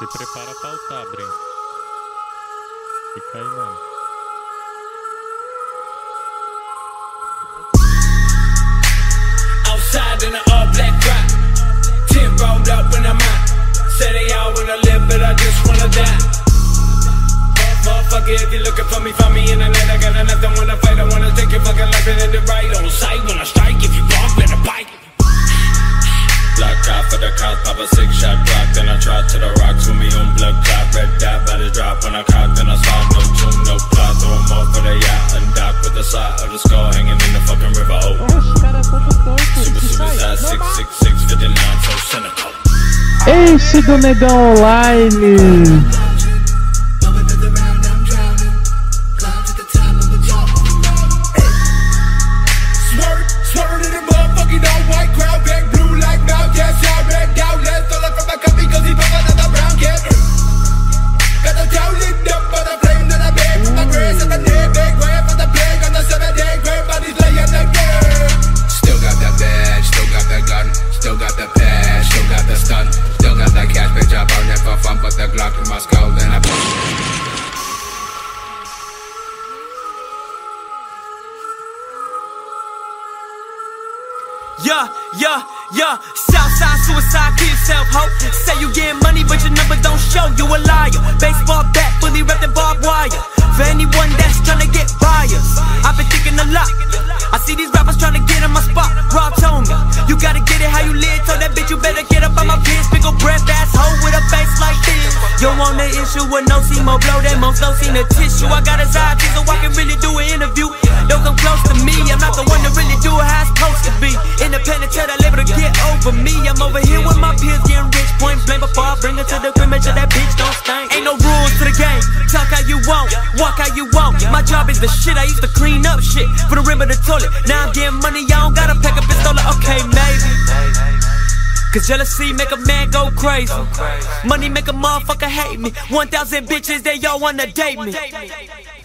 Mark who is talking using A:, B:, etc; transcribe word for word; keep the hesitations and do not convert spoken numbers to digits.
A: Se prepara pra altar, Breno. Fica aí, mano.
B: Outside in an all black crowd, ten rolled up in the mouth. Say they all wanna live, but I just wanna die. Motherfucker, if you looking for me, find me in the net. I got nothing, wanna fight, I wanna take your fucking life and end it right on sight. When I strike, if you walk, better bite. Block out for the cops, pop a six shot Glock. Then I try to the rocks with me on blood clot. Red dot, body drop when I cock. Then I saw no tune, no plot. Throw them off for the yacht and dock with the side of the skull hanging in the fucking river. Oh, super suicide, six six six fifty-nine, so cynical.
C: Esse do Negão Online.
D: Yeah, yeah, yeah. Southside suicide, kill yourself, ho. Say you getting money, but your number don't show. You a liar. Baseball bat, fully wrapped in barbed wire. For anyone that's tryna get buyers, I've been thinking a lot. I see these rappers tryna get in my spot. Rob told me, you gotta get it how you live. Told that bitch you better get up on my piss. Big ol' breath ass hoe with a face like this. You want the issue with no more blow that most low seen the tissue. I got his eyes so I can really do an interview. Don't come close to me, I'm not the one to really do it how it's supposed to be. Independent, tell that label to get over me. I'm over here with my peers getting rich. Point blank before I bring her to the crib, make sure that bitch don't stink. Ain't no rules to the game, talk how you want, walk how you want. My job is the shit, I used to clean up shit for the rim of the toilet. Now I'm getting money, I don't gotta pack a pistol. Okay, maybe cause jealousy make a man go crazy. Money make a motherfucker hate me. One thousand bitches, they all wanna date me.